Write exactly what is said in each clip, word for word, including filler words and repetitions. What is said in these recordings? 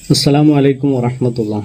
അസ്സലാമു അലൈക്കും വറഹ്മത്തുള്ളാഹി.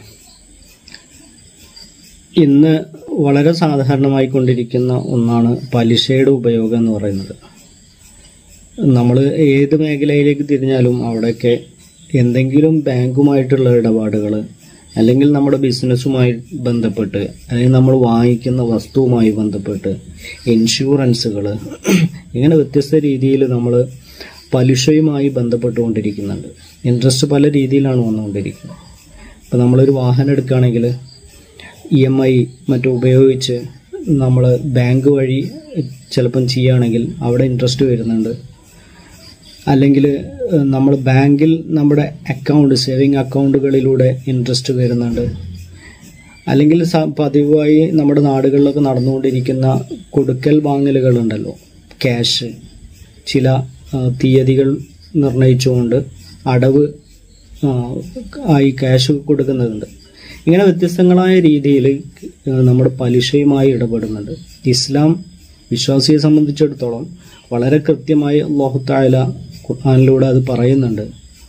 ഇന്ന് വളരെ സാധാരണമായി കൊണ്ടിരിക്കുന്ന ഒന്നാണ് പലിശയുടെ ഉപയോഗം എന്ന് പറയുന്നത്. നമ്മൾ ഏത് മേഖലയിലേക്ക് തിരിഞ്ഞാലും അവിടെയൊക്കെ എന്തെങ്കിലും ബാങ്കുമായിട്ടുള്ള ഇടപാടുകൾ, അല്ലെങ്കിൽ നമ്മുടെ ബിസിനസ്സുമായി ബന്ധപ്പെട്ട്, അല്ലെങ്കിൽ നമ്മൾ വാങ്ങിക്കുന്ന വസ്തുവുമായി ബന്ധപ്പെട്ട് ഇൻഷുറൻസുകൾ, ഇങ്ങനെ വ്യത്യസ്ത രീതിയിൽ നമ്മൾ പലിശയുമായി ബന്ധപ്പെട്ടുകൊണ്ടിരിക്കുന്നുണ്ട്. ഇൻട്രസ്റ്റ് പല രീതിയിലാണ് വന്നുകൊണ്ടിരിക്കുന്നത്. ഇപ്പോൾ നമ്മളൊരു വാഹനം എടുക്കുകയാണെങ്കിൽ ഇ എം ഐ മറ്റും ഉപയോഗിച്ച് നമ്മൾ ബാങ്ക് വഴി ചിലപ്പം ചെയ്യുകയാണെങ്കിൽ അവിടെ ഇൻട്രസ്റ്റ് വരുന്നുണ്ട്. അല്ലെങ്കിൽ നമ്മൾ ബാങ്കിൽ നമ്മുടെ അക്കൗണ്ട് സേവിങ് അക്കൗണ്ടുകളിലൂടെ ഇൻട്രസ്റ്റ് വരുന്നുണ്ട്. അല്ലെങ്കിൽ പതിവായി നമ്മുടെ നാടുകളിലൊക്കെ നടന്നുകൊണ്ടിരിക്കുന്ന കൊടുക്കൽ വാങ്ങലുകളുണ്ടല്ലോ, ക്യാഷ് ചില തീയതികൾ നിർണയിച്ചുകൊണ്ട് അടവ് ആയി ക്യാഷ് കൊടുക്കുന്നുണ്ട്. ഇങ്ങനെ വ്യത്യസ്തങ്ങളായ രീതിയിൽ നമ്മുടെ പലിശയുമായി ഇടപെടുന്നുണ്ട്. ഇസ്ലാം വിശ്വാസിയെ സംബന്ധിച്ചിടത്തോളം വളരെ കൃത്യമായി അല്ലാഹു തആല ഖുർആനിലൂടെ അത് പറയുന്നുണ്ട്.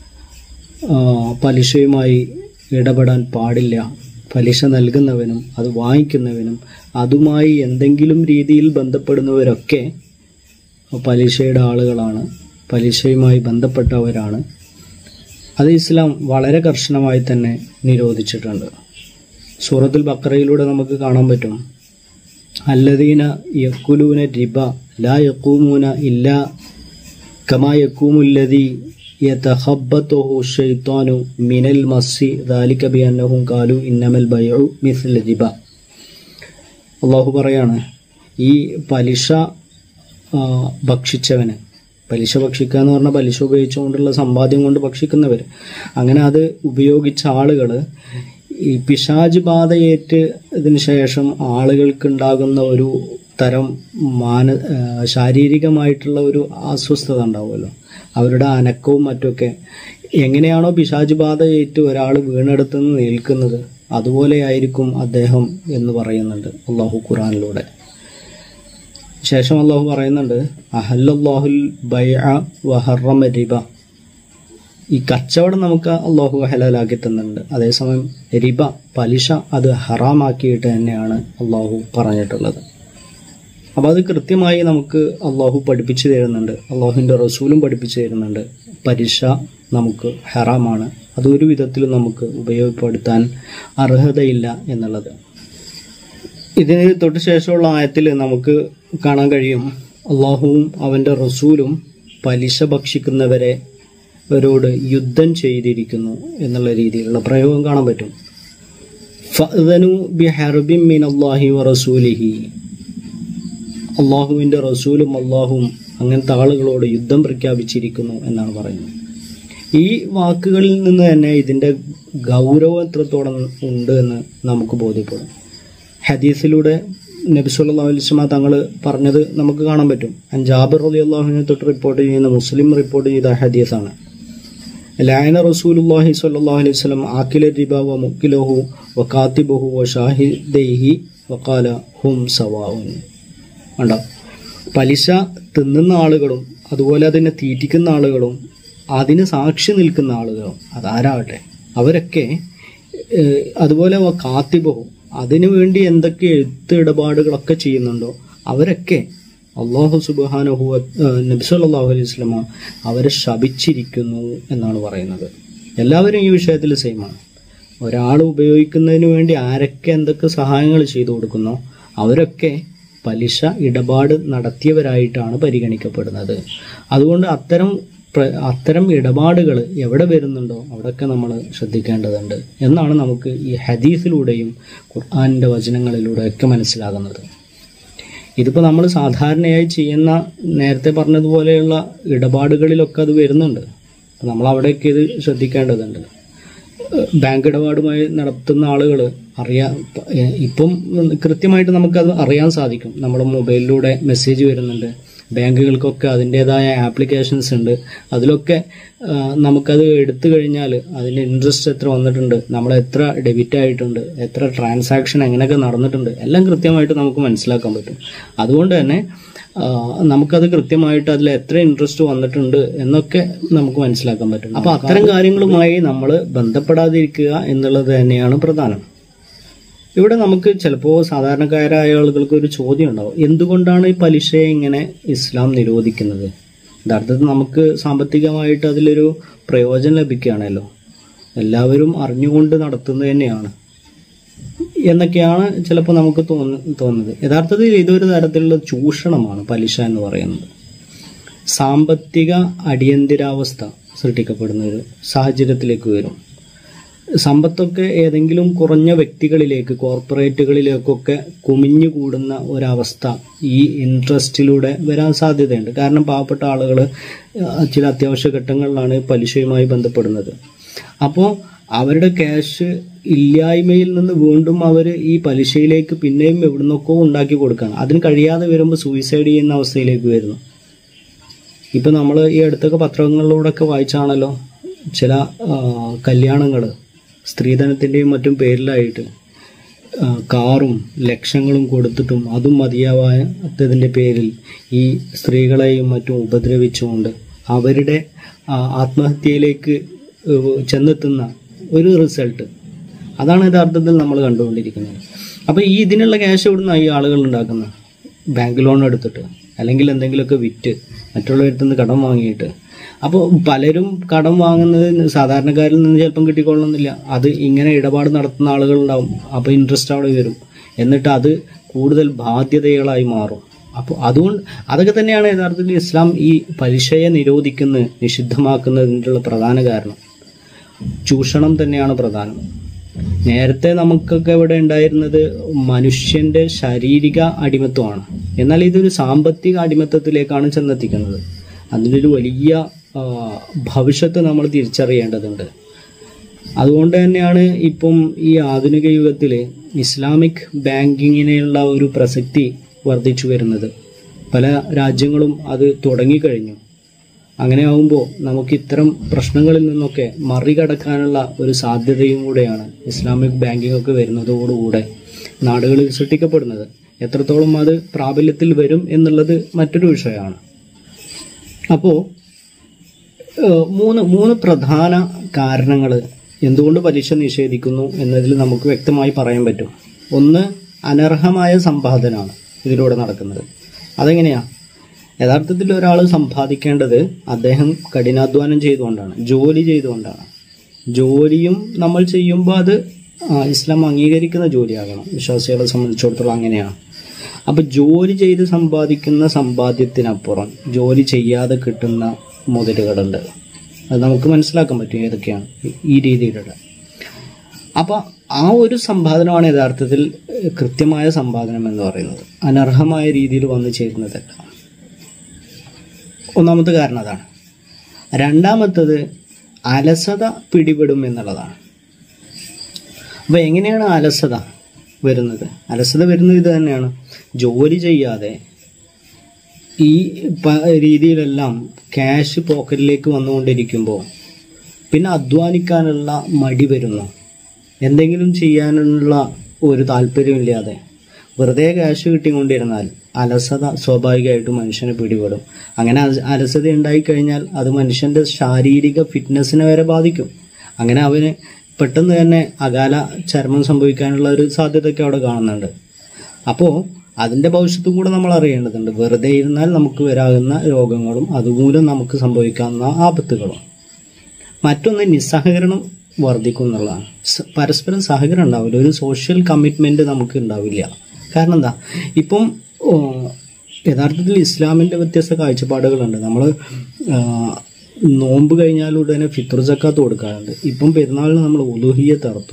പലിശയുമായി ഇടപെടാൻ പാടില്ല. പലിശ നൽകുന്നവനും അത് വാങ്ങിക്കുന്നവനും അതുമായി എന്തെങ്കിലും രീതിയിൽ ബന്ധപ്പെടുന്നവരൊക്കെ പലിശയുടെ ആളുകളാണ്, പലിശയുമായി ബന്ധപ്പെട്ടവരാണ്. അത് ഇസ്ലാം വളരെ കർശനമായി തന്നെ നിരോധിച്ചിട്ടുണ്ട്. സൂറത്തുൽ ബഖറയിലൂടെ നമുക്ക് കാണാൻ പറ്റും, അല്ലദീന യഖുലൂന റിബ ലാ യഖൂമൂന ഇല്ലാ കമാ യഖൂമുല്ലദീ യതഖബ്ബതുഹു ശൈത്വാനു മിനൽ മസ്സി ദാലിക ബിഅന്നഹും ഖാലു ഇന്നമൽ ബൈഉ മിസ്ലു റിബ. അല്ലാഹു പറയാണ്, ഈ പലിശ ഭക്ഷിച്ചവന്, പലിശ ഭക്ഷിക്കുക എന്ന് പറഞ്ഞാൽ പലിശ ഉപയോഗിച്ചുകൊണ്ടുള്ള സമ്പാദ്യം കൊണ്ട് ഭക്ഷിക്കുന്നവർ, അങ്ങനെ അത് ഉപയോഗിച്ച ആളുകൾ ഈ പിശാച് ബാധയേറ്റ് ഇതിന് ശേഷം ആളുകൾക്കുണ്ടാകുന്ന ഒരു തരം മാന ശാരീരികമായിട്ടുള്ള ഒരു അസ്വസ്ഥത ഉണ്ടാവുമല്ലോ, അവരുടെ അനക്കവും മറ്റൊക്കെ എങ്ങനെയാണോ പിശാച് ബാധയേറ്റ് ഒരാൾ വീണെടുത്തുനിന്ന് നിൽക്കുന്നത് അതുപോലെയായിരിക്കും അദ്ദേഹം എന്ന് പറയുന്നുണ്ട് അല്ലാഹു ഖുർആനിലൂടെ. ശേഷം അല്ലാഹു പറയുന്നുണ്ട്, അഹല്ലല്ലാഹുൽ ബൈഅ വഹറമ റിബ. ഈ കച്ചവടം നമുക്ക് അല്ലാഹു ഹലാലാക്കി തന്നിട്ടുണ്ട്, അതേസമയം റിബ പലിശ അത് ഹറാമാക്കിയിട്ട് തന്നെയാണ് അല്ലാഹു പറഞ്ഞിട്ടുള്ളത്. അപ്പോൾ അത് കൃത്യമായി നമുക്ക് അല്ലാഹു പഠിപ്പിച്ചു തരുന്നുണ്ട്, അല്ലാഹുവിൻ്റെ റസൂലും പഠിപ്പിച്ചു തരുന്നുണ്ട്. പലിശ നമുക്ക് ഹറാമാണ്, അതൊരു വിധത്തിലും നമുക്ക് ഉപയോഗപ്പെടുത്താൻ അർഹതയില്ല എന്നുള്ളത്. ഇതിന് തൊട്ട് ശേഷമുള്ള ആയത്തിൽ നമുക്ക് കാണാൻ കഴിയും, അള്ളാഹുവും അവൻ്റെ റസൂലും പലിശ ഭക്ഷിക്കുന്നവരെ അവരോട് യുദ്ധം ചെയ്തിരിക്കുന്നു എന്നുള്ള രീതിയിലുള്ള പ്രയോഗം കാണാൻ പറ്റും. ഫഅ്ദനു ബിഹർബിൻ മിനല്ലാഹി വറസൂലിഹി. അള്ളാഹുവിൻ്റെ റസൂലും അള്ളാഹുവും അങ്ങനത്തെ ആളുകളോട് യുദ്ധം പ്രഖ്യാപിച്ചിരിക്കുന്നു എന്നാണ് പറയുന്നത്. ഈ വാക്കുകളിൽ നിന്ന് തന്നെ ഇതിൻ്റെ ഗൗരവം എത്രത്തോളം ഉണ്ട് എന്ന് നമുക്ക് ബോധ്യപ്പെടും. ഹദീസിലൂടെ നബി സല്ലല്ലാഹു അലൈഹി വസല്ലം തങ്ങൾ പറഞ്ഞത് നമുക്ക് കാണാൻ പറ്റും. ജാബിർ റളിയല്ലാഹു അൻഹു തൊട്ട് റിപ്പോർട്ട് ചെയ്യുന്ന, മുസ്ലിം റിപ്പോർട്ട് ചെയ്ത ഹദീസാണ്. ലഅന റസൂലുള്ളാഹി സ്വല്ലല്ലാഹു അലൈഹി വസല്ലം ആകില റിബ വ മുക്കിലഹു വ കാതിബഹു വ ഷാഹിദൈഹി വഖാല ഹും സവാഉൻ. കണ്ടോ, പലിശ തിന്നുന്ന ആളുകളും അതുപോലെ അതിനെ തീറ്റിക്കുന്ന ആളുകളും അതിന് സാക്ഷി നിൽക്കുന്ന ആളുകളും അതാരാകട്ടെ അവരൊക്കെ, അതുപോലെ കാത്തിബഹു അതിനു വേണ്ടി എന്തൊക്കെ എഴുത്ത് ഇടപാടുകളൊക്കെ ചെയ്യുന്നുണ്ടോ അവരൊക്കെ അല്ലാഹു സുബ്ഹാനഹു വ നബി സല്ലല്ലാഹു അലൈഹി വസല്ലം അവരെ ശപിച്ചിരിക്കുന്നു എന്നാണ് പറയുന്നത്. എല്ലാവരും ഈ വിഷയത്തിൽ സെയിമാണ്. ഒരാൾ ഉപയോഗിക്കുന്നതിന് വേണ്ടി ആരൊക്കെ എന്തൊക്കെ സഹായങ്ങൾ ചെയ്തു കൊടുക്കുന്നോ അവരൊക്കെ പലിശ ഇടപാട് നടത്തിയവരായിട്ടാണ് പരിഗണിക്കപ്പെടുന്നത്. അതുകൊണ്ട് അത്തരം അത്തരം ഇടപാടുകൾ എവിടെ വരുന്നുണ്ടോ അവിടെയൊക്കെ നമ്മൾ ശ്രദ്ധിക്കേണ്ടതുണ്ട് എന്നാണ് നമുക്ക് ഈ ഹദീസിലൂടെയും ഖുർആനിൻ്റെ വചനങ്ങളിലൂടെയൊക്കെ മനസ്സിലാകുന്നത്. ഇതിപ്പോൾ നമ്മൾ സാധാരണയായി ചെയ്യുന്ന നേരത്തെ പറഞ്ഞതുപോലെയുള്ള ഇടപാടുകളിലൊക്കെ അത് വരുന്നുണ്ട്. നമ്മൾ അവിടെയൊക്കെ ഇത് ശ്രദ്ധിക്കേണ്ടതുണ്ട്. ബാങ്ക് ഇടപാടുമായി നടത്തുന്ന ആളുകൾ അറിയാൻ ഇപ്പം കൃത്യമായിട്ട് നമുക്കത് അറിയാൻ സാധിക്കും. നമ്മുടെ മൊബൈലിലൂടെ മെസ്സേജ് വരുന്നുണ്ട്, ബാങ്കുകൾക്കൊക്കെ അതിൻ്റേതായ ആപ്ലിക്കേഷൻസ് ഉണ്ട്. അതിലൊക്കെ നമുക്കത് എടുത്തു കഴിഞ്ഞാൽ അതിൻ്റെ ഇൻട്രസ്റ്റ് എത്ര വന്നിട്ടുണ്ട്, നമ്മൾ എത്ര ഡെബിറ്റ് ആയിട്ടുണ്ട്, എത്ര ട്രാൻസാക്ഷൻ എങ്ങനെയൊക്കെ നടന്നിട്ടുണ്ട് എല്ലാം കൃത്യമായിട്ട് നമുക്ക് മനസ്സിലാക്കാൻ പറ്റും. അതുകൊണ്ട് തന്നെ നമുക്കത് കൃത്യമായിട്ട് അതിൽ എത്ര ഇൻട്രസ്റ്റ് വന്നിട്ടുണ്ട് എന്നൊക്കെ നമുക്ക് മനസ്സിലാക്കാൻ പറ്റും. അപ്പൊ അത്തരം കാര്യങ്ങളുമായി നമ്മൾ ബന്ധപ്പെടാതിരിക്കുക എന്നുള്ളത് തന്നെയാണ് പ്രധാനം. ഇവിടെ നമുക്ക് ചിലപ്പോൾ സാധാരണക്കാരായ ആളുകൾക്ക് ഒരു ചോദ്യം ഉണ്ടാവും, എന്തുകൊണ്ടാണ് ഈ പലിശയെ ഇങ്ങനെ ഇസ്ലാം നിരോധിക്കുന്നത്? യഥാർത്ഥത്തിൽ നമുക്ക് സാമ്പത്തികമായിട്ട് അതിലൊരു പ്രയോജനം ലഭിക്കുകയാണല്ലോ, എല്ലാവരും അറിഞ്ഞുകൊണ്ട് നടത്തുന്നത് തന്നെയാണ് എന്നൊക്കെയാണ് ചിലപ്പോൾ നമുക്ക് തോന്നു തോന്നുന്നത് യഥാർത്ഥത്തിൽ ഇതൊരു തരത്തിലുള്ള ചൂഷണമാണ് പലിശ എന്ന് പറയുന്നത്. സാമ്പത്തിക അടിയന്തരാവസ്ഥ സൃഷ്ടിക്കപ്പെടുന്ന ഒരു സാഹചര്യത്തിലേക്ക് വരും. സമ്പത്തൊക്കെ ഏതെങ്കിലും കുറഞ്ഞ വ്യക്തികളിലേക്ക്, കോർപ്പറേറ്റുകളിലേക്കൊക്കെ കുമിഞ്ഞുകൂടുന്ന ഒരവസ്ഥ ഈ ഇൻട്രസ്റ്റിലൂടെ വരാൻ സാധ്യതയുണ്ട്. കാരണം പാവപ്പെട്ട ആളുകൾ ചില അത്യാവശ്യ ഘട്ടങ്ങളിലാണ് പലിശയുമായി ബന്ധപ്പെടുന്നത്. അപ്പോൾ അവരുടെ ക്യാഷ് ഇല്ലായ്മയിൽ നിന്ന് വീണ്ടും അവർ ഈ പലിശയിലേക്ക് പിന്നെയും എവിടുന്നൊക്കെ ഉണ്ടാക്കി കൊടുക്കുകയാണ്. അതിന് കഴിയാതെ വരുമ്പോൾ സൂയിസൈഡ് ചെയ്യുന്ന അവസ്ഥയിലേക്ക് വരുന്നു. ഇപ്പം നമ്മൾ ഈ അടുത്തൊക്കെ പത്രങ്ങളിലൂടെയൊക്കെ വായിച്ചാണല്ലോ ചില കല്യാണങ്ങൾ സ്ത്രീധനത്തിൻ്റെയും മറ്റും പേരിലായിട്ട് കാറും ലക്ഷങ്ങളും കൊടുത്തിട്ടും അതും മതിയാവാത്തതിൻ്റെ പേരിൽ ഈ സ്ത്രീകളെയും മറ്റും ഉപദ്രവിച്ചുകൊണ്ട് അവരുടെ ആത്മഹത്യയിലേക്ക് ചെന്നെത്തുന്ന ഒരു റിസൾട്ട്, അതാണ് യഥാർത്ഥത്തിൽ നമ്മൾ കണ്ടുകൊണ്ടിരിക്കുന്നത്. അപ്പോൾ ഈ ഇതിനുള്ള ക്യാഷ് എവിടുന്നാണ് ഈ ആളുകൾ ഉണ്ടാക്കുന്നത്? ബാങ്ക് ലോൺ എടുത്തിട്ട് അല്ലെങ്കിൽ എന്തെങ്കിലുമൊക്കെ വിറ്റ് മറ്റുള്ളവരിൽ നിന്ന് കടം വാങ്ങിയിട്ട്. അപ്പോൾ പലരും കടം വാങ്ങുന്നത് സാധാരണക്കാരിൽ നിന്ന് ചിലപ്പം കിട്ടിക്കൊള്ളണമെന്നില്ല. അത് ഇങ്ങനെ ഇടപാട് നടത്തുന്ന ആളുകളുണ്ടാവും. അപ്പോൾ ഇൻട്രസ്റ്റ് അവിടെ വരും, എന്നിട്ട് അത് കൂടുതൽ ബാധ്യതകളായി മാറും. അപ്പോൾ അതുകൊണ്ട് അതൊക്കെ തന്നെയാണ് യഥാർത്ഥത്തിൽ ഇസ്ലാം ഈ പലിശയെ നിരോധിക്കുന്ന നിഷിദ്ധമാക്കുന്നതിനുള്ള പ്രധാന കാരണം. ചൂഷണം തന്നെയാണ് പ്രധാനം. നേരത്തെ നമുക്കൊക്കെ ഇവിടെ ഉണ്ടായിരുന്നത് മനുഷ്യന്റെ ശാരീരിക അടിമത്വമാണ്. എന്നാൽ ഇതൊരു സാമ്പത്തിക അടിമത്വത്തിലേക്കാണ് ചെന്നെത്തിക്കുന്നത്. അതിനൊരു വലിയ ഭവിഷ്യത്ത് നമ്മൾ തിരിച്ചറിയേണ്ടതുണ്ട്. അതുകൊണ്ട് തന്നെയാണ് ഇപ്പം ഈ ആധുനിക യുഗത്തിൽ ഇസ്ലാമിക് ബാങ്കിങ്ങിനുള്ള ഒരു പ്രസക്തി വർദ്ധിച്ചു വരുന്നത്. പല രാജ്യങ്ങളും അത് തുടങ്ങിക്കഴിഞ്ഞു. അങ്ങനെ ആകുമ്പോൾ നമുക്ക് ഇത്തരം പ്രശ്നങ്ങളിൽ നിന്നൊക്കെ മറികടക്കാനുള്ള ഒരു സാധ്യതയും കൂടെയാണ് ഇസ്ലാമിക് ബാങ്കിങ് ഒക്കെ വരുന്നതോടുകൂടെ നാടുകളിൽ സൃഷ്ടിക്കപ്പെടുന്നത്. എത്രത്തോളം അത് പ്രാബല്യത്തിൽ വരും എന്നുള്ളത് മറ്റൊരു വിഷയമാണ്. അപ്പോൾ മൂന്ന് മൂന്ന് പ്രധാന കാരണങ്ങൾ എന്തുകൊണ്ട് പലിശ നിഷേധിക്കുന്നു എന്നതിൽ നമുക്ക് വ്യക്തമായി പറയാൻ പറ്റും. ഒന്ന്, അനർഹമായ സമ്പാദനമാണ് ഇതിലൂടെ നടക്കുന്നത്. അതെങ്ങനെയാ? യഥാർത്ഥത്തിൽ ഒരാൾ സമ്പാദിക്കേണ്ടത് അദ്ദേഹം കഠിനാധ്വാനം ചെയ്തുകൊണ്ടാണ്, ജോലി ചെയ്തുകൊണ്ടാണ്. ജോലിയും നമ്മൾ ചെയ്യുമ്പോൾ അത് ഇസ്ലാം അംഗീകരിക്കുന്ന ജോലിയാകണം. വിശ്വാസികളെ സംബന്ധിച്ചിടത്തോളം അങ്ങനെയാണ്. അപ്പം ജോലി ചെയ്ത് സമ്പാദിക്കുന്ന സമ്പാദ്യത്തിനപ്പുറം ജോലി ചെയ്യാതെ കിട്ടുന്ന മുതലുകളുണ്ട്. അത് നമുക്ക് മനസ്സിലാക്കാൻ പറ്റും ഏതൊക്കെയാണ് ഈ രീതിയിലുള്ള. അപ്പം ആ ഒരു സമ്പാദനമാണ് യഥാർത്ഥത്തിൽ കൃത്യമായ സമ്പാദനം എന്ന് പറയുന്നത്. അനർഹമായ രീതിയിൽ വന്നു ചേരുന്നതല്ല. ഒന്നാമത്തെ കാരണം അതാണ്. രണ്ടാമത്തത് അലസത പിടിപെടും എന്നുള്ളതാണ്. അപ്പോൾ എങ്ങനെയാണ് അലസത വരുന്നത്? അലസത വരുന്നത് ഇത് തന്നെയാണ്. ജോലി ചെയ്യാതെ ഈ രീതിയിലെല്ലാം ക്യാഷ് പോക്കറ്റിലേക്ക് വന്നുകൊണ്ടിരിക്കുമ്പോൾ പിന്നെ അധ്വാനിക്കാനുള്ള മടി വരുന്നു. എന്തെങ്കിലും ചെയ്യാനുള്ള ഒരു താല്പര്യമില്ലാതെ വെറുതെ ക്യാഷ് കിട്ടിക്കൊണ്ടിരുന്നാൽ അലസത സ്വാഭാവികമായിട്ടും മനുഷ്യനെ പിടിപെടും. അങ്ങനെ അലസത ഉണ്ടായിക്കഴിഞ്ഞാൽ അത് മനുഷ്യൻ്റെ ശാരീരിക ഫിറ്റ്നസ്സിനെ വരെ ബാധിക്കും. അങ്ങനെ അവന് പെട്ടെന്ന് തന്നെ അകാല ചർമ്മം സംഭവിക്കാനുള്ള ഒരു സാധ്യതയൊക്കെ അവിടെ കാണുന്നുണ്ട്. അപ്പോൾ അതിൻ്റെ ഭവിഷ്യത്തും കൂടെ നമ്മൾ അറിയേണ്ടതുണ്ട്. വെറുതെ ഇരുന്നാൽ നമുക്ക് വരാവുന്ന രോഗങ്ങളും അതുമൂലം നമുക്ക് സംഭവിക്കാവുന്ന ആപത്തുകളും. മറ്റൊന്ന് നിസ്സഹകരണം വർദ്ധിക്കും എന്നുള്ളതാണ്. പരസ്പരം സഹകരണം ഉണ്ടാവില്ല, ഒരു സോഷ്യൽ കമ്മിറ്റ്മെൻറ്റ് നമുക്ക് ഉണ്ടാവില്ല. കാരണം എന്താ, ഇപ്പം യഥാർത്ഥത്തിൽ ഇസ്ലാമിൻ്റെ വ്യത്യസ്ത കാഴ്ചപ്പാടുകളുണ്ട്. നമ്മൾ നോമ്പ് കഴിഞ്ഞാൽ ഉടനെ ഫിത്ർ സക്കാത്ത് കൊടുക്കാറുണ്ട്. ഇപ്പം പെരുന്നാളിന് നമ്മൾ ഉലുഹിയ്യത്ത് അറുത്തു.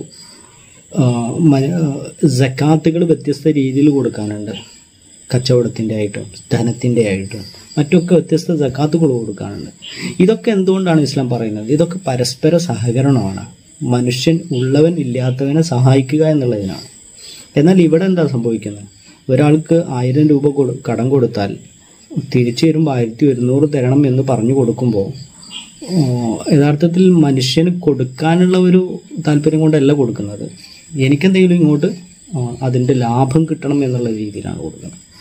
സക്കാത്തുകൾ വ്യത്യസ്ത രീതിയിൽ കൊടുക്കാനുണ്ട്. കച്ചവടത്തിൻ്റെ ആയിട്ടും ധനത്തിൻ്റെ ആയിട്ടും മറ്റൊക്കെ വ്യത്യസ്ത സക്കാത്തുകൾ കൊടുക്കാനുണ്ട്. ഇതൊക്കെ എന്തുകൊണ്ടാണ് ഇസ്ലാം പറയുന്നത്? ഇതൊക്കെ പരസ്പര സഹകരണമാണ്. മനുഷ്യൻ ഉള്ളവൻ ഇല്ലാത്തവനെ സഹായിക്കുക എന്നുള്ളതിനാണ്. എന്നാൽ ഇവിടെ എന്താ സംഭവിക്കുന്നത്? ഒരാൾക്ക് ആയിരം രൂപ കൊടു കടം കൊടുത്താൽ തിരിച്ചു വരുമ്പോൾ ആയിരത്തി ഒരുന്നൂറ് തരണം എന്ന് പറഞ്ഞു കൊടുക്കുമ്പോൾ യഥാർത്ഥത്തിൽ മനുഷ്യന് കൊടുക്കാനുള്ള ഒരു താല്പര്യം കൊണ്ടല്ല കൊടുക്കുന്നത്. എനിക്കെന്തെങ്കിലും ഇങ്ങോട്ട് അതിൻ്റെ ലാഭം കിട്ടണം എന്നുള്ള രീതിയിലാണ് കൊടുക്കുന്നത്.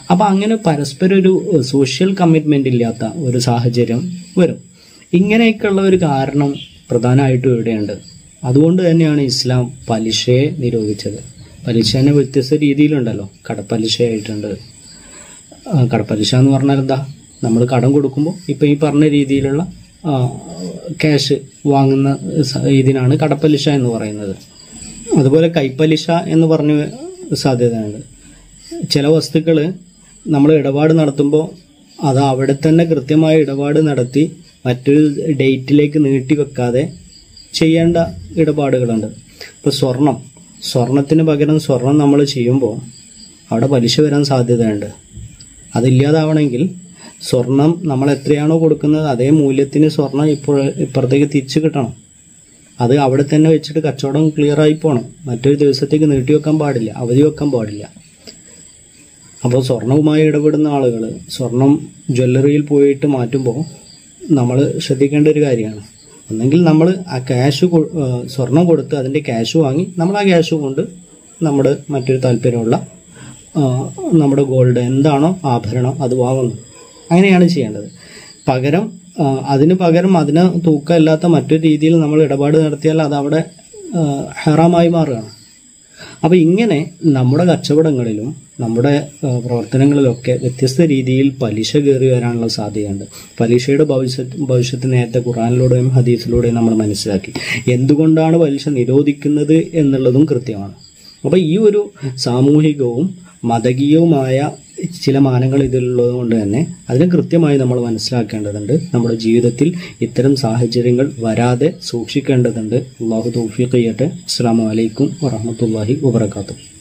അപ്പം അങ്ങനെ പരസ്പരം ഒരു സോഷ്യൽ കമ്മിറ്റ്മെൻ്റ് ഇല്ലാത്ത ഒരു സാഹചര്യം വരും. ഇങ്ങനെയൊക്കെയുള്ള ഒരു കാരണം പ്രധാനമായിട്ടും ഇവിടെയുണ്ട്. അതുകൊണ്ട് തന്നെയാണ് ഇസ്ലാം പലിശയെ നിരോധിച്ചത്. പലിശ തന്നെ വ്യത്യസ്ത രീതിയിലുണ്ടല്ലോ. കടപ്പലിശയായിട്ടുണ്ട്. കടപ്പലിശ എന്ന് പറഞ്ഞാൽ എന്താ? നമ്മൾ കടം കൊടുക്കുമ്പോൾ ഇപ്പം ഈ പറഞ്ഞ രീതിയിലുള്ള ക്യാഷ് വാങ്ങുന്ന ഇതിനാണ് കടപ്പലിശ എന്ന് പറയുന്നത്. അതുപോലെ കൈപ്പലിശ എന്ന് പറഞ്ഞ സാധ്യതയുണ്ട്. ചില വസ്തുക്കൾ നമ്മൾ ഇടപാട് നടത്തുമ്പോൾ അത് അവിടെ തന്നെ കൃത്യമായ ഇടപാട് നടത്തി മറ്റൊരു ഡേറ്റിലേക്ക് നീട്ടി വെക്കാതെ ചെയ്യേണ്ട ഇടപാടുകളുണ്ട്. ഇപ്പോൾ സ്വർണം സ്വർണത്തിന് പകരം സ്വർണം നമ്മൾ ചെയ്യുമ്പോൾ അവിടെ പലിശ വരാൻ സാധ്യതയുണ്ട്. അതില്ലാതാവണമെങ്കിൽ സ്വർണം നമ്മൾ എത്രയാണോ കൊടുക്കുന്നത് അതേ മൂല്യത്തിന് സ്വർണം ഇപ്പോൾ ഇപ്പുറത്തേക്ക് തിരിച്ചു കിട്ടണം. അത് അവിടെ തന്നെ വെച്ചിട്ട് കച്ചവടം ക്ലിയർ ആയി പോകണം. മറ്റൊരു ദിവസത്തേക്ക് നീട്ടി വെക്കാൻ പാടില്ല, അവധി വെക്കാൻ പാടില്ല. അപ്പോൾ സ്വർണവുമായി ഇടപെടുന്ന ആളുകൾ സ്വർണം ജ്വല്ലറിയിൽ പോയിട്ട് മാറ്റുമ്പോൾ നമ്മൾ ശ്രദ്ധിക്കേണ്ട ഒരു കാര്യമാണ്. ഒന്നെങ്കിൽ നമ്മൾ ആ ക്യാഷ് സ്വർണം കൊടുത്ത് അതിൻ്റെ ക്യാഷ് വാങ്ങി നമ്മൾ ആ ക്യാഷ് കൊണ്ട് നമ്മുടെ മറ്റൊരു താല്പര്യമുള്ള നമ്മുടെ ഗോൾഡ് എന്താണോ ആഭരണം അത് വാങ്ങുന്നു. അങ്ങനെയാണ് ചെയ്യേണ്ടത്. പകരം അതിന് പകരം അതിന് തൂക്കമില്ലാത്ത മറ്റൊരു രീതിയിൽ നമ്മൾ ഇടപാട് നടത്തിയാൽ അത് അവിടെ ഹറാമായി മാറുകയാണ്. അപ്പോൾ ഇങ്ങനെ നമ്മുടെ കച്ചവടങ്ങളിലും നമ്മുടെ പ്രവർത്തനങ്ങളിലൊക്കെ വ്യത്യസ്ത രീതിയിൽ പലിശ കയറി വരാനുള്ള സാധ്യതയുണ്ട്. പലിശയുടെ ഭവിഷ്യത്ത് ഭവിഷ്യത്ത് നേരത്തെ ഖുർആനിലൂടെയും ഹദീസിലൂടെയും നമ്മൾ മനസ്സിലാക്കി. എന്തുകൊണ്ടാണ് പലിശ നിരോധിക്കുന്നത് എന്നുള്ളതും കൃത്യമാണ്. അപ്പോൾ ഈ ഒരു സാമൂഹികവും മതകീയവുമായ ചില മാനങ്ങൾ ഇതിലുള്ളത് കൊണ്ട് തന്നെ അതിനെ കൃത്യമായി നമ്മൾ മനസ്സിലാക്കേണ്ടതുണ്ട്. നമ്മുടെ ജീവിതത്തിൽ ഇത്തരം സാഹചര്യങ്ങൾ വരാതെ സൂക്ഷിക്കേണ്ടതുണ്ട്. അല്ലാഹു തൗഫീഖ് ചെയ്യട്ടെ. അസ്സലാമു അലൈക്കും വറഹ്മത്തുള്ളാഹി വബറകാതുഹു.